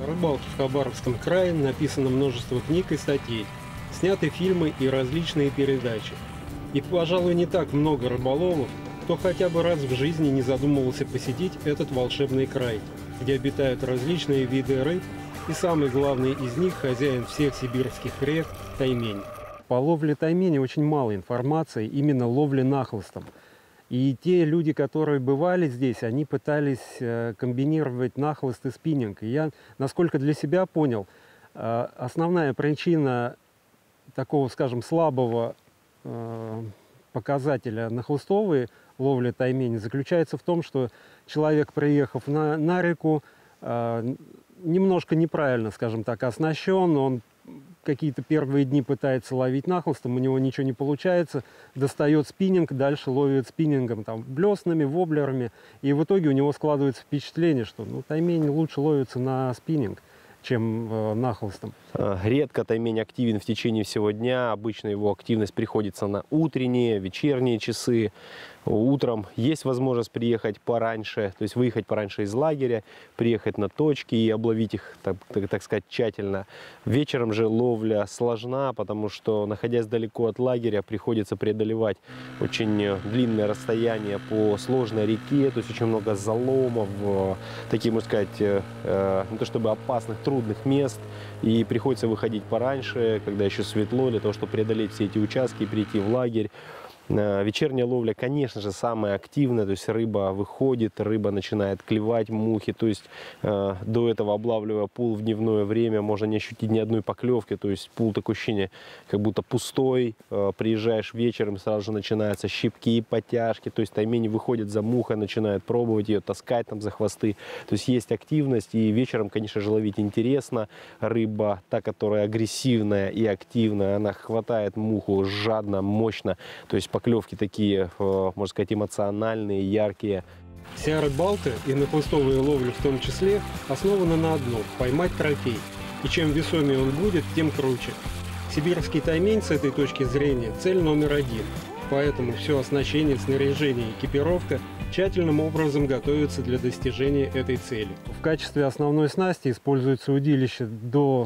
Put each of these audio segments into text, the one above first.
О рыбалке в Хабаровском крае написано множество книг и статей, сняты фильмы и различные передачи. И, пожалуй, не так много рыболовов, кто хотя бы раз в жизни не задумывался посетить этот волшебный край, где обитают различные виды рыб, и самый главный из них – хозяин всех сибирских рек – таймень. По ловле тайменя очень мало информации, именно ловли нахлыстом. И те люди, которые бывали здесь, они пытались комбинировать нахлыст и спиннинг. И я, насколько для себя понял, основная причина такого, скажем, слабого показателя нахлыстовой ловли тайменя заключается в том, что человек, приехав на реку, немножко неправильно, скажем так, оснащен, он какие-то первые дни пытается ловить нахлыстом, у него ничего не получается, достает спиннинг, дальше ловит спиннингом, там, блеснами, воблерами, и в итоге у него складывается впечатление, что таймень лучше ловится на спиннинг, чем нахлыстом. Редко таймень активен в течение всего дня. Обычно его активность приходится на утренние, вечерние часы. Утром есть возможность приехать пораньше, то есть выехать пораньше из лагеря, приехать на точки и обловить их, так сказать, тщательно. Вечером же ловля сложна, потому что, находясь далеко от лагеря, приходится преодолевать очень длинное расстояние по сложной реке, то есть очень много заломов, таких, можно сказать, не то чтобы опасных, трудных мест. И приходится выходить пораньше, когда еще светло, для того, чтобы преодолеть все эти участки и прийти в лагерь. Вечерняя ловля, конечно же, самая активная, то есть рыба выходит, рыба начинает клевать, мухи, то есть до этого, облавливая пул в дневное время, можно не ощутить ни одной поклевки, то есть пул, такое ощущение, как будто пустой, приезжаешь вечером, сразу же начинаются щипки, потяжки, то есть таймень выходит за мухой, начинает пробовать ее, таскать там за хвосты, то есть есть активность, и вечером, конечно же, ловить интересно. Рыба, та, которая агрессивная и активная, она хватает муху жадно, мощно, то есть поклевки такие, можно сказать, эмоциональные, яркие. Вся рыбалка и нахлыстовая ловля в том числе основана на одном – поймать трофей. И чем весомее он будет, тем круче. Сибирский таймень с этой точки зрения – цель номер один. Поэтому все оснащение, снаряжение и экипировка тщательным образом готовятся для достижения этой цели. В качестве основной снасти используется удилище до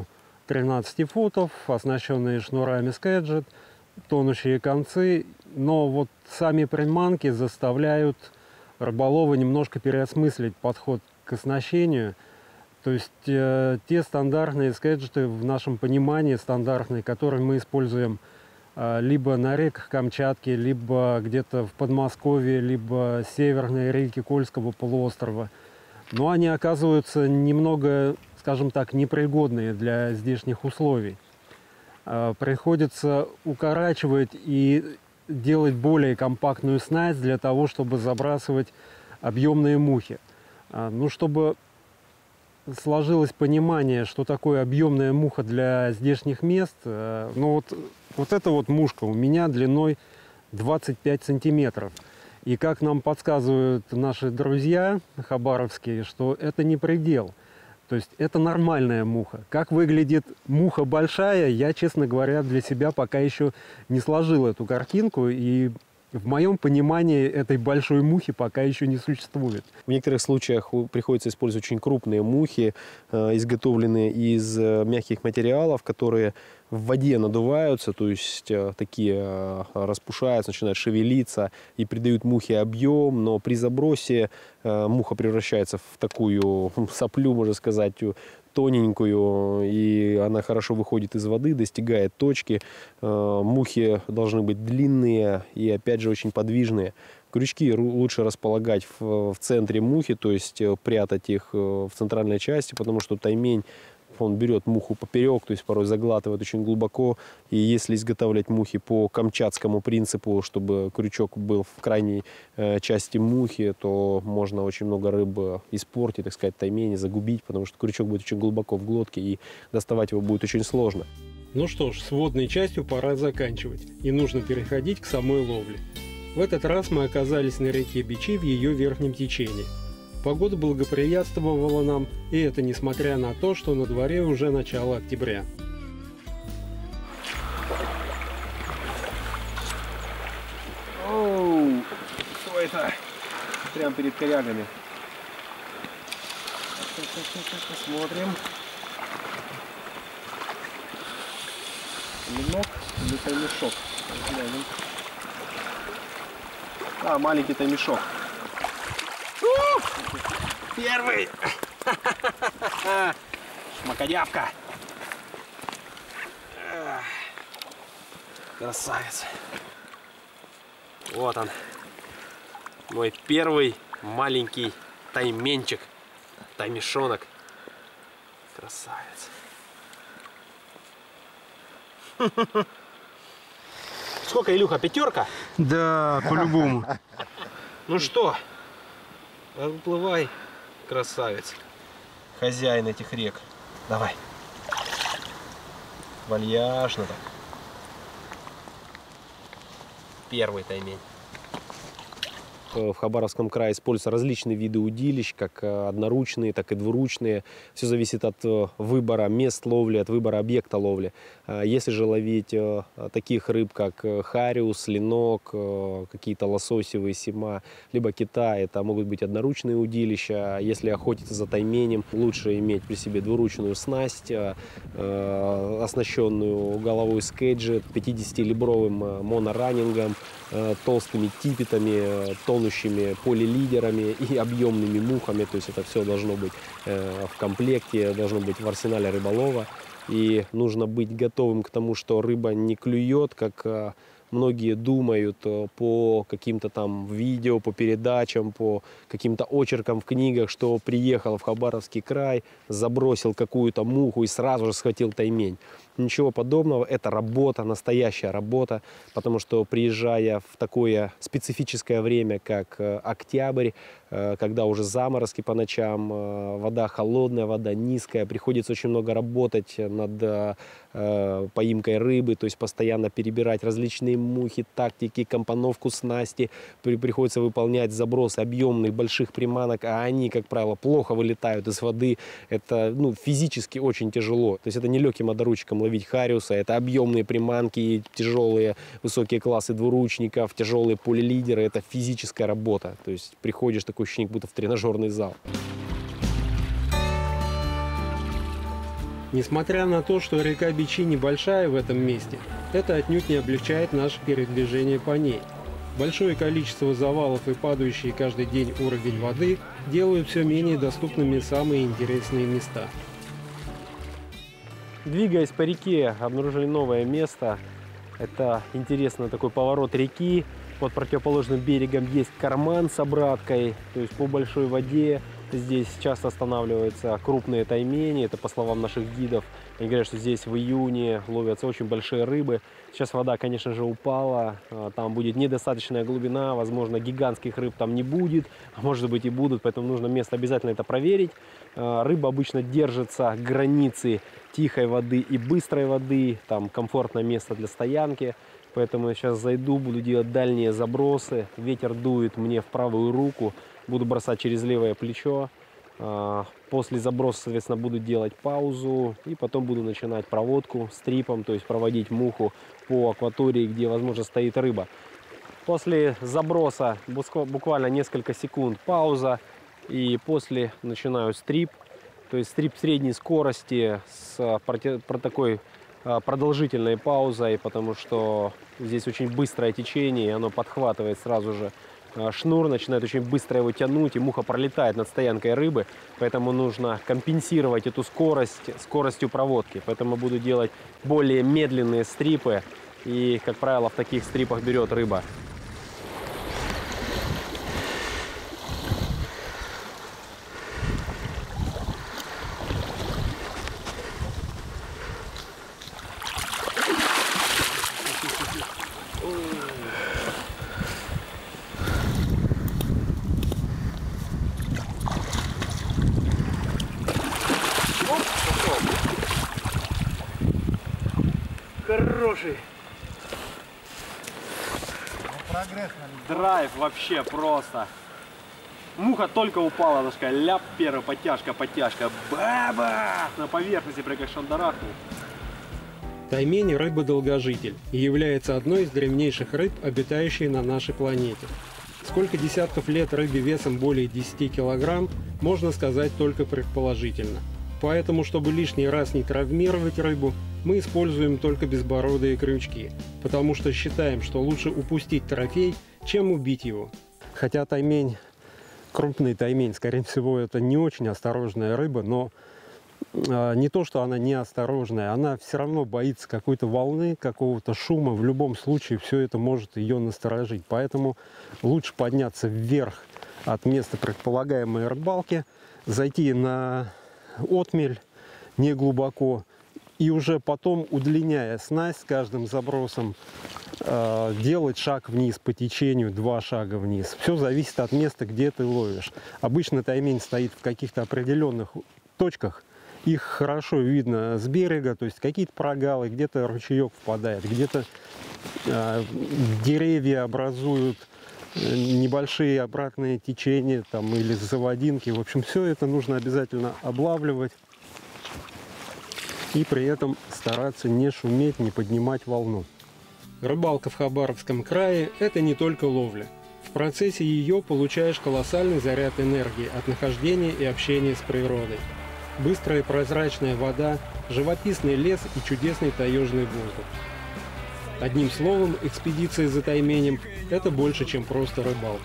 13 футов, оснащенные шнурами скеджет, тонущие концы, но вот сами приманки заставляют рыболова немножко переосмыслить подход к оснащению. То есть те стандартные скеджеты, в нашем понимании стандартные, которые мы используем либо на реках Камчатки, либо где-то в Подмосковье, либо северные реки Кольского полуострова, но они оказываются немного, скажем так, непригодные для здешних условий. Приходится укорачивать и делать более компактную снасть для того, чтобы забрасывать объемные мухи. Ну, чтобы сложилось понимание, что такое объемная муха для здешних мест, ну вот эта вот мушка у меня длиной 25 сантиметров. И как нам подсказывают наши друзья хабаровские, что это не предел. То есть это нормальная муха. Как выглядит муха большая, я, честно говоря, для себя пока еще не сложил эту картинку. И в моем понимании этой большой мухи пока еще не существует. В некоторых случаях приходится использовать очень крупные мухи, изготовленные из мягких материалов, которые в воде надуваются, то есть такие распушаются, начинают шевелиться и придают мухе объем, но при забросе муха превращается в такую соплю, можно сказать, тоненькую, и она хорошо выходит из воды, достигает точки. Мухи должны быть длинные и, опять же, очень подвижные. Крючки лучше располагать в центре мухи, то есть прятать их в центральной части, потому что таймень, он берет муху поперек, то есть порой заглатывает очень глубоко. И если изготавливать мухи по камчатскому принципу, чтобы крючок был в крайней части мухи, то можно очень много рыбы испортить, так сказать, таймень, загубить, потому что крючок будет очень глубоко в глотке, и доставать его будет очень сложно. Ну что ж, с водной частью пора заканчивать, и нужно переходить к самой ловле. В этот раз мы оказались на реке Бичи в ее верхнем течении. Погода благоприятствовала нам, и это несмотря на то, что на дворе уже начало октября. Оу, что это? Прямо перед корягами. Посмотрим. Ленок или таймешок? А, маленький таймешок. Первый! Шмакодявка! Красавец! Вот он, мой первый маленький тайменчик, таймешонок. Красавец! Сколько, Илюха, 5? Да, по-любому. Ну что, отплывай, красавец, хозяин этих рек. Давай. Вальяжно так. Первый таймень. В Хабаровском крае используются различные виды удилищ, как одноручные, так и двуручные. Все зависит от выбора мест ловли, от выбора объекта ловли. Если же ловить таких рыб, как хариус, ленок, какие-то лососевые, сима, либо кита, это могут быть одноручные удилища. Если охотиться за тайменем, лучше иметь при себе двуручную снасть, оснащенную головой скейджет, 50-либровым монораннингом, толстыми типетами, тонущими полилидерами и объемными мухами. То есть это все должно быть в комплекте, должно быть в арсенале рыболова. И нужно быть готовым к тому, что рыба не клюет, как многие думают, по каким-то там видео, по передачам, по каким-то очеркам в книгах, что приехал в Хабаровский край, забросил какую-то муху и сразу же схватил таймень. Ничего подобного, это работа, настоящая работа, потому что приезжая в такое специфическое время, как октябрь, когда уже заморозки по ночам, вода холодная, вода низкая, приходится очень много работать над поимкой рыбы, то есть постоянно перебирать различные мухи, тактики, компоновку снасти, приходится выполнять забросы объемных больших приманок, а они, как правило, плохо вылетают из воды, это физически очень тяжело, то есть это не легким одноручком ловить хариуса, это объемные приманки, тяжелые высокие классы двуручников, тяжелые полилидеры, это физическая работа, то есть приходишь, такое ощущение, будто в тренажерный зал. Несмотря на то, что река Бичи небольшая в этом месте, это отнюдь не облегчает наше передвижение по ней. Большое количество завалов и падающий каждый день уровень воды делают все менее доступными самые интересные места. Двигаясь по реке, обнаружили новое место. Это интересный такой поворот реки. Под противоположным берегом есть карман с обраткой, то есть по большой воде. Здесь часто останавливаются крупные таймени, это по словам наших гидов. Они говорят, что здесь в июне ловятся очень большие рыбы. Сейчас вода, конечно же, упала, там будет недостаточная глубина, возможно, гигантских рыб там не будет, а может быть и будут, поэтому нужно место обязательно это проверить. Рыба обычно держится границы тихой воды и быстрой воды, там комфортное место для стоянки. Поэтому я сейчас зайду, буду делать дальние забросы, ветер дует мне в правую руку. Буду бросать через левое плечо. После заброса, соответственно, буду делать паузу. И потом буду начинать проводку стрипом, то есть проводить муху по акватории, где, возможно, стоит рыба. После заброса буквально несколько секунд пауза. И после начинаю стрип. То есть стрип средней скорости с такой продолжительной паузой, потому что здесь очень быстрое течение, и оно подхватывает сразу же шнур, начинает очень быстро его тянуть, и муха пролетает над стоянкой рыбы, поэтому нужно компенсировать эту скорость скоростью проводки. Поэтому буду делать более медленные стрипы, и, как правило, в таких стрипах берет рыба. Хороший. Прогресс, Драйв вообще просто. Муха только упала, она такая ляп, первая подтяжка, баба! На поверхности прям как шандарахнул. Таймень – рыба-долгожитель и является одной из древнейших рыб, обитающей на нашей планете. Сколько десятков лет рыбе весом более 10 килограмм, можно сказать только предположительно. Поэтому, чтобы лишний раз не травмировать рыбу, мы используем только безбородые крючки, потому что считаем, что лучше упустить трофей, чем убить его. Хотя таймень, крупный таймень, скорее всего, это не очень осторожная рыба, но не то, что она неосторожная, она все равно боится какой-то волны, какого-то шума. В любом случае все это может ее насторожить. Поэтому лучше подняться вверх от места предполагаемой рыбалки, зайти на отмель не глубоко и уже потом, удлиняя снасть с каждым забросом, делать шаг вниз по течению, 2 шага вниз. Все зависит от места, где ты ловишь. Обычно таймень стоит в каких-то определенных точках. Их хорошо видно с берега, то есть какие-то прогалы, где-то ручеек впадает, где-то деревья образуют небольшие обратные течения там, или заводинки. В общем, все это нужно обязательно облавливать и при этом стараться не шуметь, не поднимать волну. Рыбалка в Хабаровском крае – это не только ловля. В процессе ее получаешь колоссальный заряд энергии от нахождения и общения с природой. Быстрая и прозрачная вода, живописный лес и чудесный таежный воздух. Одним словом, экспедиция за тайменем – это больше, чем просто рыбалка.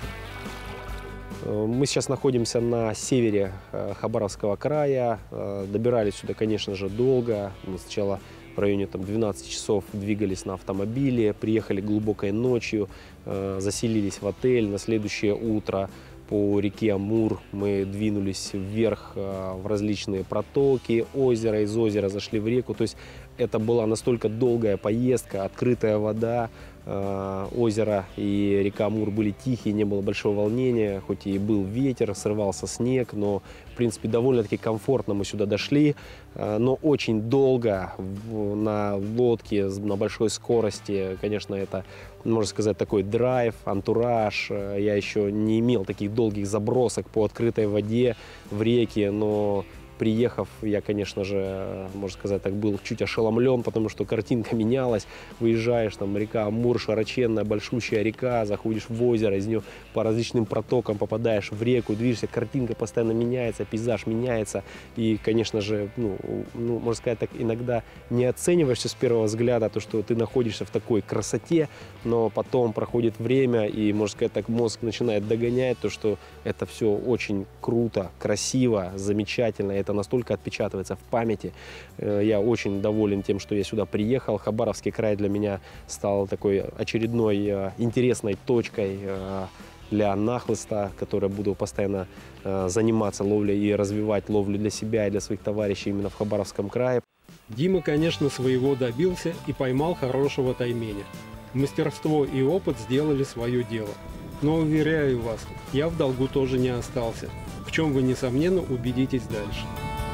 Мы сейчас находимся на севере Хабаровского края. Добирались сюда, конечно же, долго. Мы сначала в районе 12 часов двигались на автомобиле, приехали глубокой ночью, заселились в отель. На следующее утро по реке Амур мы двинулись вверх в различные протоки, озера, из озера зашли в реку. То есть это была настолько долгая поездка, открытая вода, озеро и река Амур были тихие, не было большого волнения, хоть и был ветер, срывался снег, но в принципе довольно-таки комфортно мы сюда дошли, но очень долго на лодке на большой скорости. Конечно, это, можно сказать, такой драйв, антураж. Я еще не имел таких долгих забросок по открытой воде в реке, но приехав, я, конечно же, можно сказать, так был чуть ошеломлен, потому что картинка менялась. Выезжаешь, там река Амур, широченная, большущая река, заходишь в озеро, из нее по различным протокам попадаешь в реку, движешься, картинка постоянно меняется, пейзаж меняется. И, конечно же, можно сказать, так иногда не оцениваешься с первого взгляда то, что ты находишься в такой красоте, но потом проходит время, и, можно сказать, так мозг начинает догонять то, что это все очень круто, красиво, замечательно. Это настолько отпечатывается в памяти. Я очень доволен тем, что я сюда приехал. Хабаровский край для меня стал такой очередной интересной точкой для нахлыста, которой буду постоянно заниматься ловлей и развивать ловлю для себя и для своих товарищей именно в Хабаровском крае. Дима, конечно, своего добился и поймал хорошего тайменя. Мастерство и опыт сделали свое дело. Но, уверяю вас, я в долгу тоже не остался, в чем вы, несомненно, убедитесь дальше.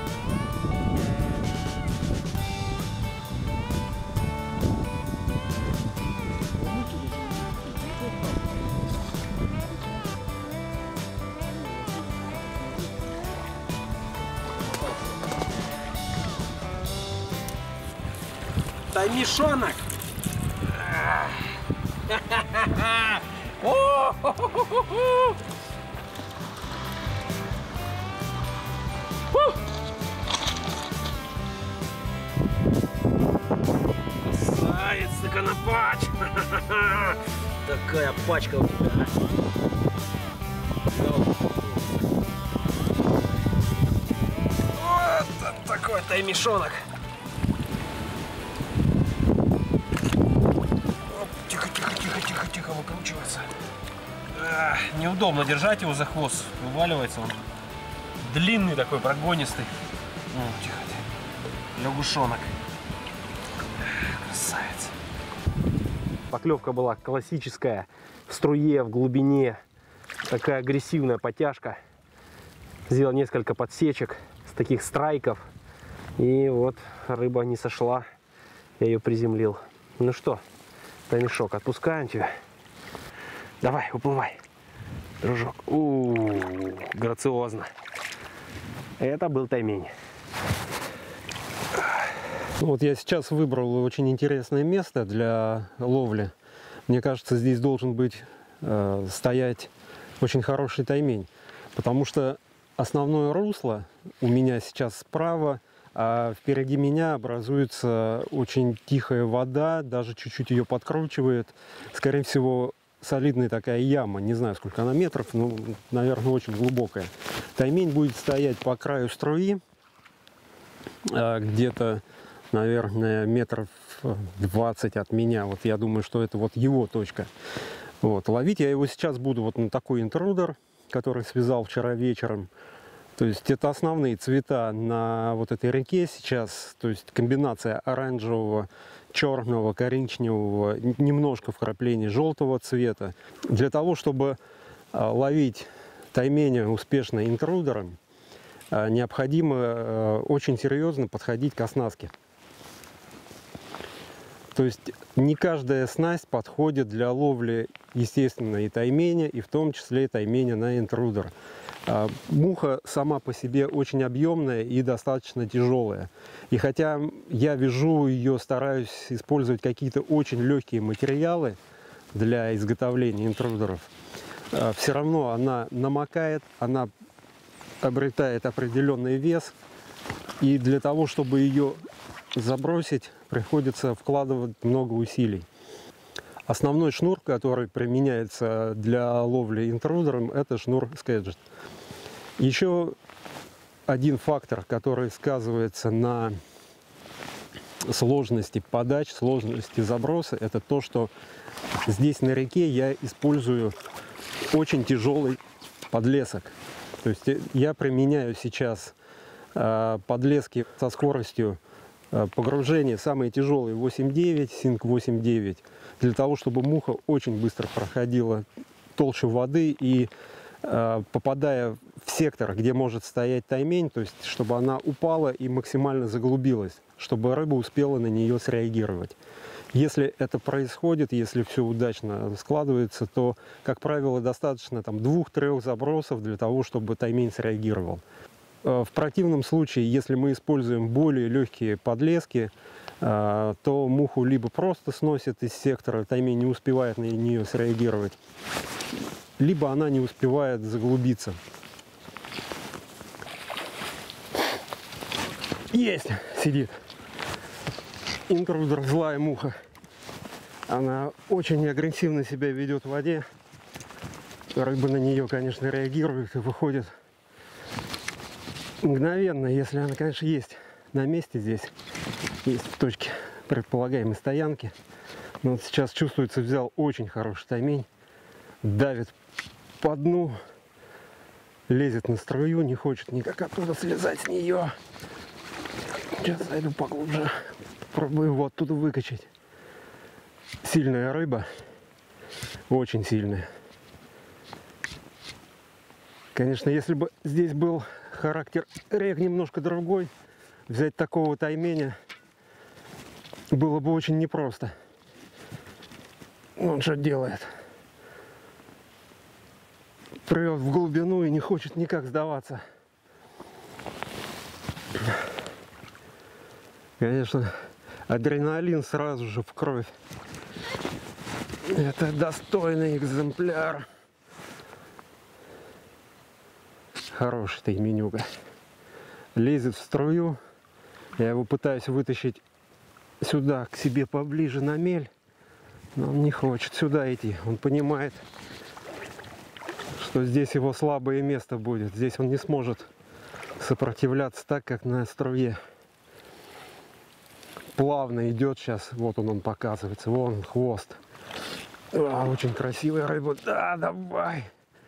Таймишонок! Красавец, законопач! Такая пачка у тебя. Вот такой таймишонок. Тихо, выкручивается. Неудобно держать его за хвост, вываливается он. Длинный такой, прогонистый. Тихо, лягушонок. Красавец. Поклевка была классическая, в струе, в глубине. Такая агрессивная потяжка. Сделал несколько подсечек с таких страйков. И вот рыба не сошла. Я ее приземлил. Ну что, таймишок, отпускаем тебя. Давай, уплывай, дружок. Грациозно. Это был таймень. Вот я сейчас выбрал очень интересное место для ловли. Мне кажется, здесь должен быть стоять очень хороший таймень, потому что основное русло у меня сейчас справа, а впереди меня образуется очень тихая вода, даже чуть-чуть ее подкручивает. Скорее всего, солидная такая яма, не знаю, сколько она метров, но, наверное, очень глубокая. Таймень будет стоять по краю струи, где-то, наверное, метров 20 от меня. Вот я думаю, что это вот его точка. Вот. Ловить я его сейчас буду вот на такой интрудер, который связал вчера вечером. То есть это основные цвета на вот этой реке сейчас. То есть комбинация оранжевого, черного, коричневого, немножко вкрапления желтого цвета. Для того, чтобы ловить тайменя успешно интрудером, необходимо очень серьезно подходить к оснастке. То есть не каждая снасть подходит для ловли, естественно, и тайменя, и в том числе и тайменя на интрудер. Муха сама по себе очень объемная и достаточно тяжелая. И хотя я вяжу ее, стараюсь использовать какие-то очень легкие материалы для изготовления интрудеров, все равно она намокает, она обретает определенный вес. И для того, чтобы ее забросить, приходится вкладывать много усилий. Основной шнур, который применяется для ловли интрудером, это шнур Skagit. Еще один фактор, который сказывается на сложности подач, сложности заброса, это то, что здесь на реке я использую очень тяжелый подлесок. То есть я применяю сейчас подлески со скоростью погружения самые тяжелые 8.9, Sink 8.9, для того, чтобы муха очень быстро проходила толщу воды и, попадая в сектор, где может стоять таймень, то есть чтобы она упала и максимально заглубилась, чтобы рыба успела на нее среагировать. Если это происходит, если все удачно складывается, то, как правило, достаточно 2-3 забросов для того, чтобы таймень среагировал. В противном случае, если мы используем более легкие подлески, то муху либо просто сносит из сектора, таймень не успевает на нее среагировать, либо она не успевает заглубиться. Есть! Сидит. Интрудер, злая муха. Она очень агрессивно себя ведет в воде. Рыба на нее, конечно, реагирует и выходит мгновенно, если она, конечно, есть на месте здесь. Есть в точке предполагаемой стоянки. Но вот сейчас чувствуется, взял очень хороший таймень. Давит по дну. Лезет на струю, не хочет никак оттуда слезать с нее. Сейчас зайду поглубже. Попробую его оттуда выкачать. Сильная рыба. Очень сильная. Конечно, если бы здесь был характер рек немножко другой, взять такого тайменя было бы очень непросто. Он что делает? Прет в глубину и не хочет никак сдаваться. Конечно, адреналин сразу же в кровь. Это достойный экземпляр. Хороший тайменюга. Лезет в струю. Я его пытаюсь вытащить сюда, к себе поближе на мель. Но он не хочет сюда идти. Он понимает, что здесь его слабое место будет. Здесь он не сможет сопротивляться так, как на струе. Плавно идет сейчас. Вот он показывается. Вон хвост. Очень красивая рыба. Да, давай.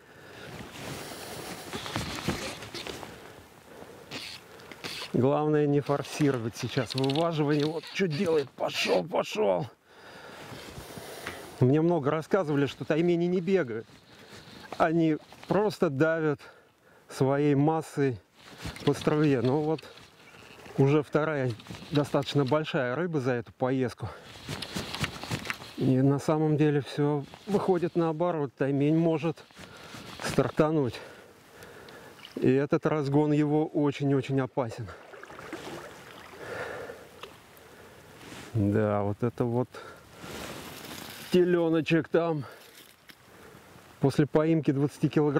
Главное не форсировать сейчас вываживание. Вот что делает. Пошел, пошел. Мне много рассказывали, что таймени не бегают. Они просто давят своей массой по струе. Но вот уже вторая достаточно большая рыба за эту поездку. И на самом деле все выходит наоборот. Таймень может стартануть. И этот разгон его очень-очень опасен. Да, вот это вот теленочек там. После поимки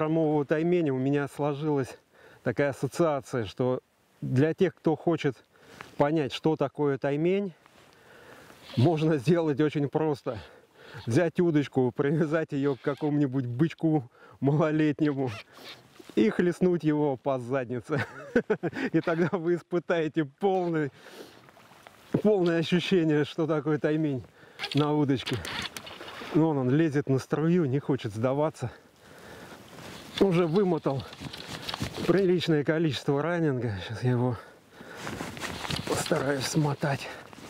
20-килограммового тайменя у меня сложилась такая ассоциация, что для тех, кто хочет понять, что такое таймень, можно сделать очень просто. Взять удочку, привязать ее к какому-нибудь бычку малолетнему и хлестнуть его по заднице. И тогда вы испытаете полное ощущение, что такое таймень на удочке. Вон он лезет на струю, не хочет сдаваться. Уже вымотал приличное количество раннинга. Сейчас я его постараюсь смотать.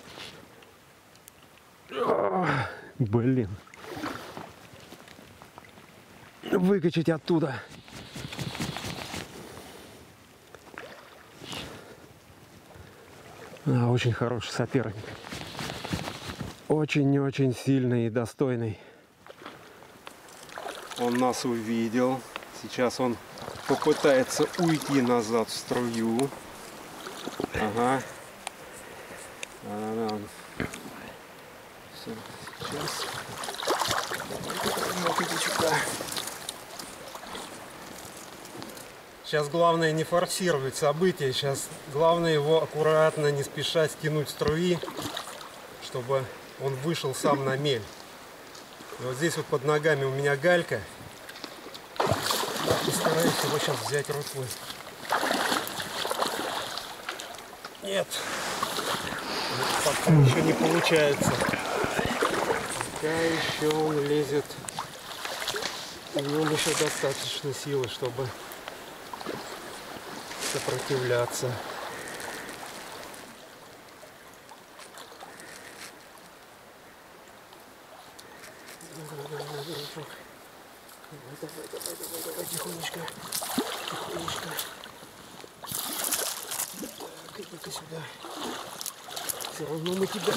Блин. Выкачать оттуда. Очень хороший соперник. Очень-очень сильный и достойный. Он нас увидел. Сейчас он попытается уйти назад в струю. Ага. Все, сейчас. Сейчас главное не форсировать события. Сейчас главное его аккуратно, не спеша стянуть струи, чтобы он вышел сам на мель. И вот здесь вот под ногами у меня галька. Я постараюсь его сейчас взять рукой. Нет. Пока еще не получается. Пока еще он лезет. У него еще достаточно силы, чтобы сопротивляться. Давай, тихонечко. Так, иди-ка сюда. Все равно мы тебя...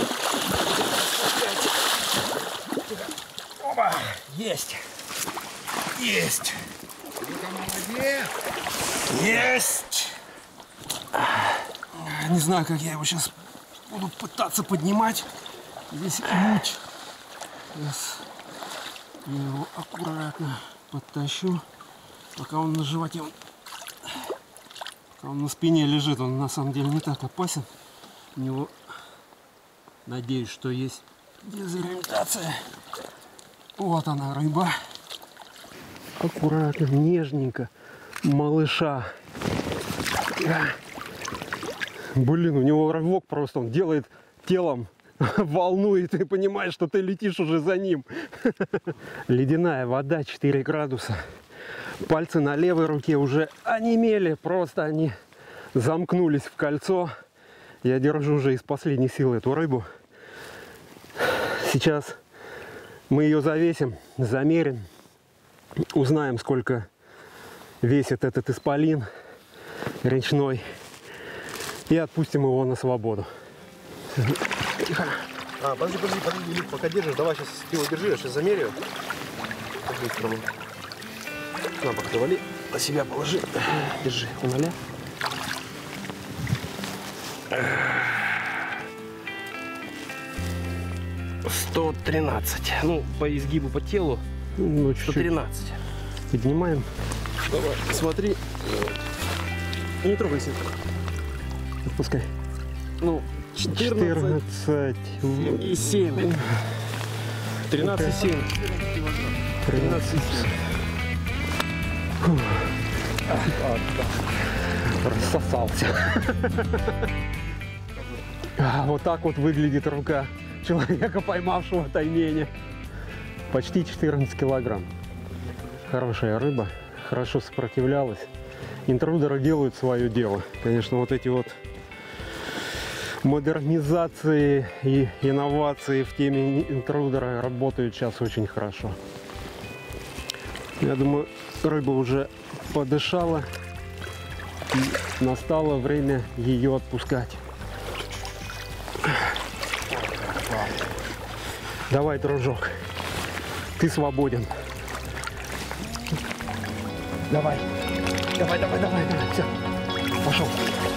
Опа! Есть! Есть! Молодец! Есть! Не знаю, как я его сейчас буду пытаться поднимать. Здесь муть. Сейчас я его аккуратно подтащу. Пока он на животе, пока он на спине лежит, он на самом деле не так опасен. У него, надеюсь, что есть дезориентация. Вот она, рыба. Аккуратно, нежненько, малыша. Блин, у него рывок просто, он делает телом волну, и ты понимаешь, что ты летишь уже за ним. Ледяная вода, 4 градуса. Пальцы на левой руке уже онемели, просто они замкнулись в кольцо. Я держу уже из последних сил эту рыбу. Сейчас мы ее завесим, замерим, узнаем, сколько весит этот исполин речной, и отпустим его на свободу. Тихо. Подожди, пока держишь, давай сейчас ты его держи, я сейчас замерю. По-быстрому. На бок завали, на себя положи. Держи, у 0. 113. Ну, по изгибу по телу 113. Поднимаем. Давай, смотри. Не трогайся. Отпускай. Ну, 14 и 7. 13,7. 13,7. Рассосался. Вот так вот выглядит рука человека, поймавшего тайменя. Почти 14 килограмм. Хорошая рыба, хорошо сопротивлялась. Интрудеры делают свое дело. Конечно, вот эти вот модернизации и инновации в теме интрудера работают сейчас очень хорошо. Я думаю, рыба уже подышала, и настало время ее отпускать. Давай, дружок, ты свободен. Давай, давай, все, пошел.